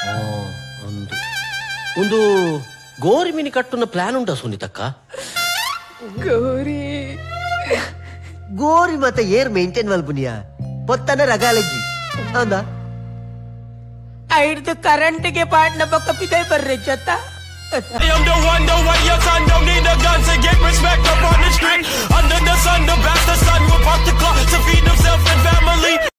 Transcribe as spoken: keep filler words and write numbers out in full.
ಒಂದು ಒಂದು ಗೋರಿ ಮೀನಿ ಕಟ್ಟುನ ಪ್ಲಾನ್ ಉಂಟಾ ಸುನೀತಕ್ಕ? ಗೋರಿ ಗೋರಿ ಮತ್ತೆ ಏರ್ ಮೇಂಟೈನ್ ಮಲ್ಪುನಿಯಾ ಪೊತ್ತನ ರಗಾಲಜ್ಜಿ ಅಂದ ಐಡ್ದು ಕರೆಂಟ್ಗೆ ಪಾಡ್ನ ಪಕ್ಕ ಪಿದೈ ಬರ್ರೆ ಜೊತ್ತ. I am the one, the way your son, the